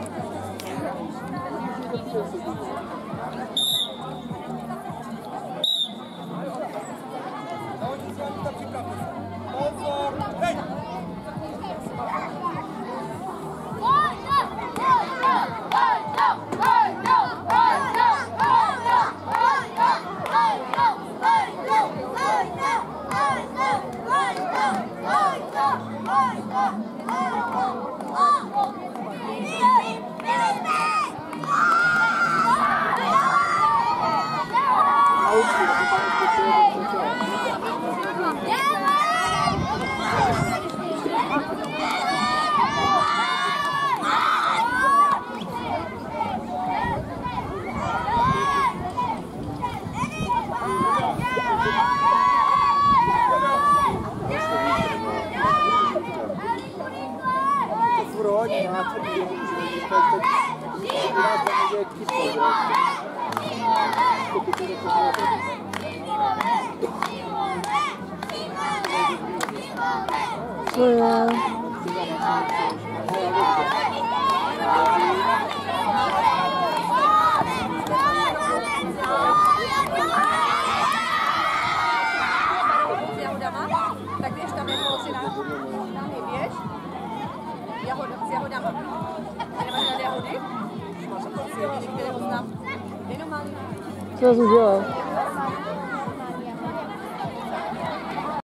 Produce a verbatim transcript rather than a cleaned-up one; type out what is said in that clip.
对啊。 Tak běž tam jako si dáme, běž. Jahoda, s jahodama. A nemáš rád jahody? Máš to si jediný, který ho znám. Jenom malý. Co jsi udělal?